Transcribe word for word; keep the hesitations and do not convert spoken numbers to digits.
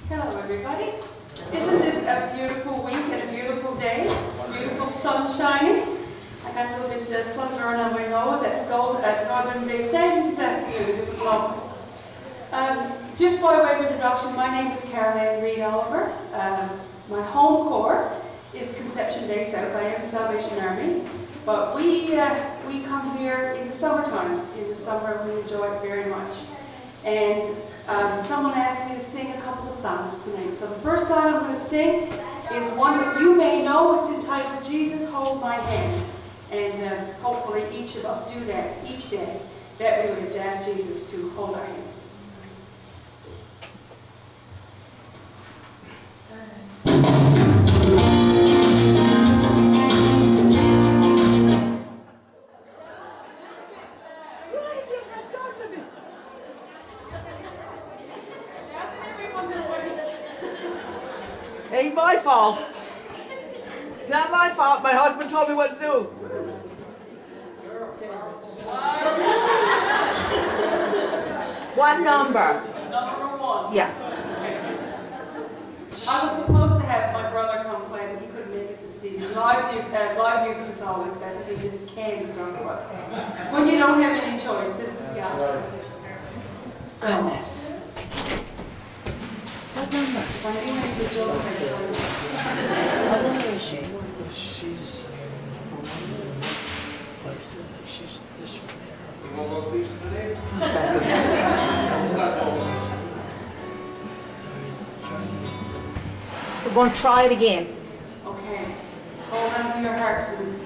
Hello everybody. Isn't this a beautiful week and a beautiful day? Beautiful sun shining. I got a little bit of sunburn on my nose at Gold at Northern Bay Sands this afternoon. It was lovely. Um, just by way of introduction, my name is Caroline Reid Oliver. Um, my home corps is Conception Bay South. I am Salvation Army. But we, uh, we come here in the summer times. In the summer we enjoy it very much. And um, someone asked me to sing a couple of songs tonight. So the first song I'm going to sing is one that you may know. It's entitled Jesus Hold My Hand. And uh, hopefully each of us do that each day that we live to ask Jesus to hold our hand. Ain't my fault. It's not my fault. My husband told me what to do. What number? Number one. Yeah. I was supposed to have my brother come play, but he couldn't make it this evening. Live music, uh, live music is always better. You just can't stop it. When you don't have any choice, this is yeah. So, Goodness. What number? when anyone in the job, What number is she? She's, but she's this one there. You want to go feast today? We're going to try it again. okay. Hold on to your hearts and